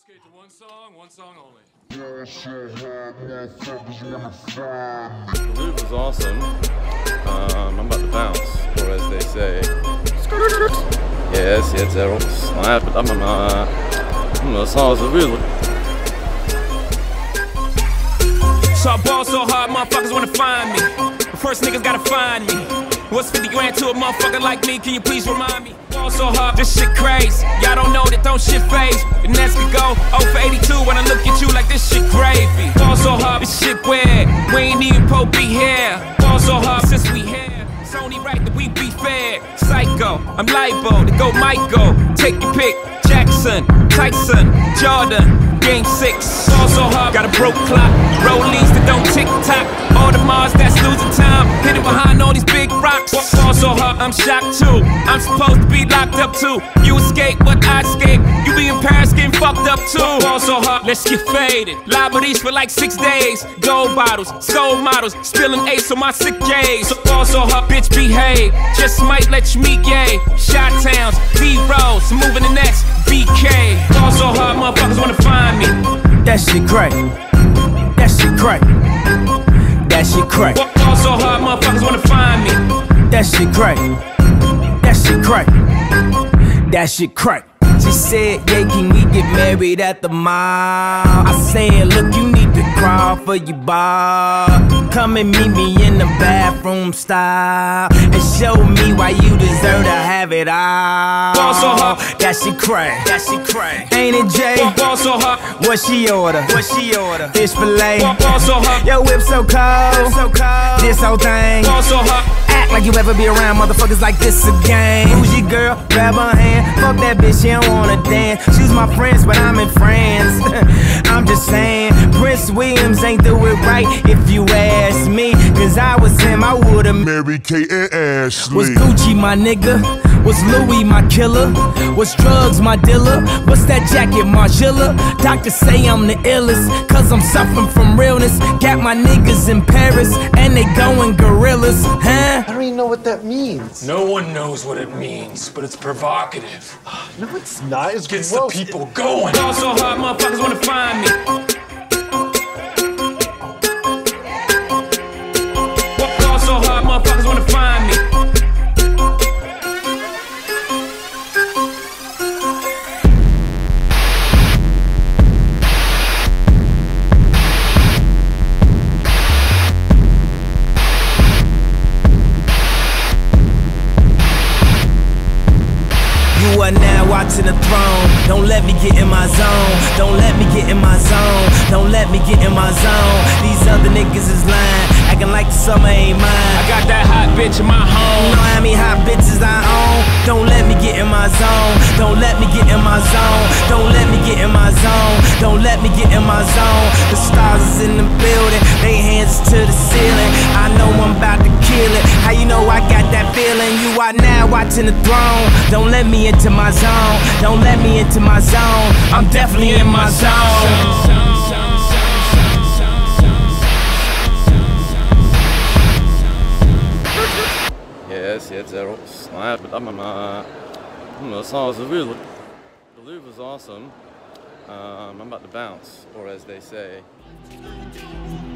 skate to one song only. The Louvre is awesome. I'm about to bounce, or as they say. Yes, jetzt er snap, but I'm songs are real. So I ball so hard, motherfuckers wanna find me. But first niggas gotta find me. What's 50 grand to a motherfucker like me? Can you please remind me? Ball so hard, this shit crazy. Y'all don't know that don't shit phase. The Nets could go 0 for 82 when I look at you like this shit gravy. Ball so hard, this shit weird. We ain't even po be here. Ball so hard since we here. It's only right that we be fair. Psycho, I'm liable to go Michael. Take your pick. Jackson, Tyson, Jordan. Game 6, ball so hard, got a broke clock. Rollies that don't tick-tock. All the Mars that's losing time. Hidden behind all these big rocks. Ball so hard, I'm shocked too. I'm supposed to be locked up too. You escape, but I escape. You be in Paris getting fucked up too. Ball so hard, let's get faded. Liberties for like 6 days. Gold bottles, skull models. Spilling ace on my sick days. So ball so hard, bitch behave. Just might let you meet gay. Shot towns, D-Rolls, moving the next BK. Ball so hard, motherfuckers wanna find me. That shit crack. That shit crack. That shit crack. Ball so hard, motherfuckers wanna find me. That shit crack. That shit crack. That shit crack. She said, yeah, can we get married at the mall? I said, look, you need to crawl for your bar. Come and meet me in the bathroom style and show me why you deserve to have it all. Ball so hard. That shit crack. That shit crack. Ain't it, Jay? Ball so hard. What she order? What she order? Fish fillet. Ball so hard. Your whip so cold. So cold. This whole thing. Ball so hard. Act like you ever be around motherfuckers like this again. Who's your girl? Grab her hand. Fuck that bitch, she don't wanna dance. She's my friends, but I'm in France. I'm just saying, Prince Williams ain't do it right if you ask me. Cause I was him, I would've Mary Kate and Ashley. Was Gucci my nigga? Was Louis my killer? Was drugs my dealer? What's that jacket, Margilla? Doctors say I'm the illest, cause I'm suffering from realness. Got my niggas in Paris, and they going gorillas, huh? I don't even know what that means. No one knows what it means, but it's provocative. No, it's not. It's Gets gross. the people going. Ball so hard, motherfuckers wanna find me. Ball so hard, motherfuckers wanna find me. You are now watching the throne. Don't let me get in my zone. Don't let me get in my zone. Don't let me get in my zone. These other niggas is lying, acting like the summer ain't mine. I got that hot bitch in my You home. know how many hot bitches I own? Don't let me get in my zone. Don't let me get in my zone. Don't let me get in my zone. Don't let me get in my zone. The stars is in the building, they hands to the ceiling. I know I'm about to kill it. How you know I got that feeling? You are now watching the throne. Don't let me into my zone. Don't let me into my zone. I'm definitely in my zone. Yes, jetzt er snap, but songs are real. The Louvre is awesome. I'm about to bounce, or as they say.